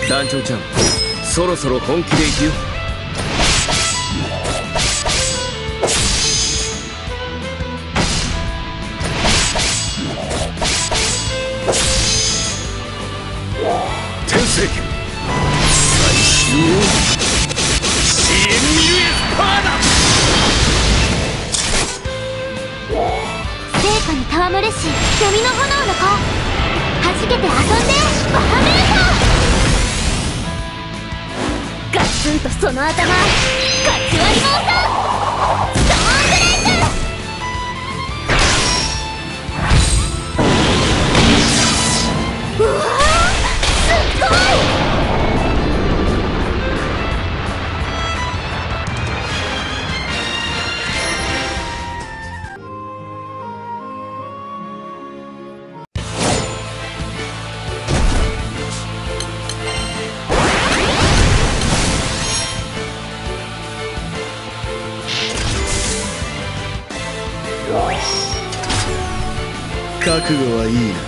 団長ちゃん、そろそろ本気でいくよ。天聖剣最終支援ミルエスパーだ。 聖火に戯れし闇の炎の子、弾けて遊んでバハメーター。ガツンとその頭ガチ割りモーターストーンブレイク。うわー、すっごい。 覚悟はいいな。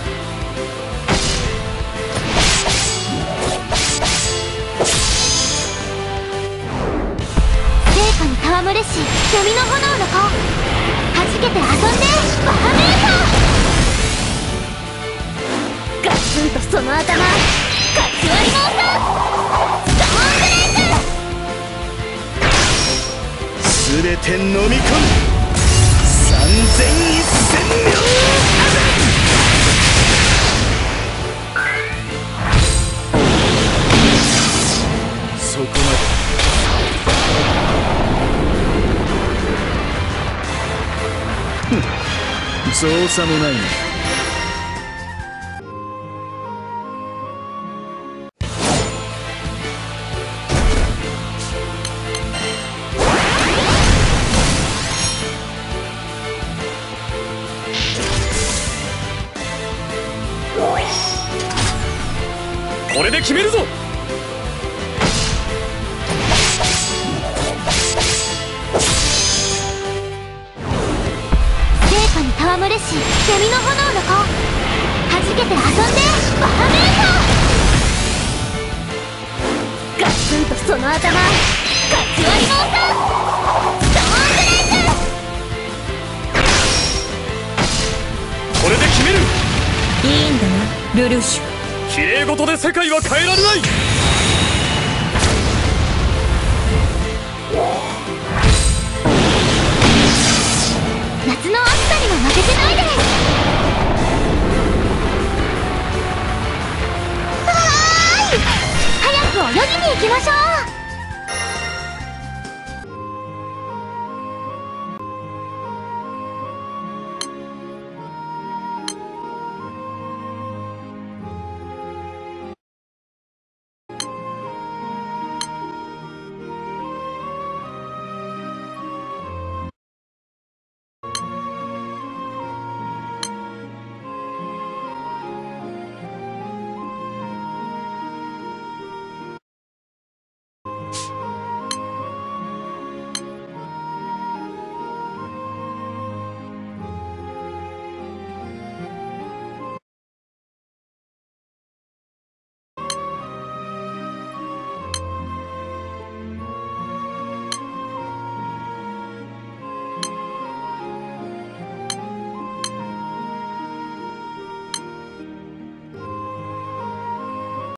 聖火に戯れし闇の炎の子、弾けて遊んでバハメーター。ガツンとその頭ガチ割りモーターストーンブレイク。 全て飲み込む。3000、1000秒。そこまで。造作もないな。 これで決めるぞ。 聖火に戯れし闇の炎の子、弾けて遊んでバハメーター。ガツンとその頭ガチ割りモーターストーンブレイク。 これで決める。 いいんだなルルーシュ。 綺麗事で世界は変えられない。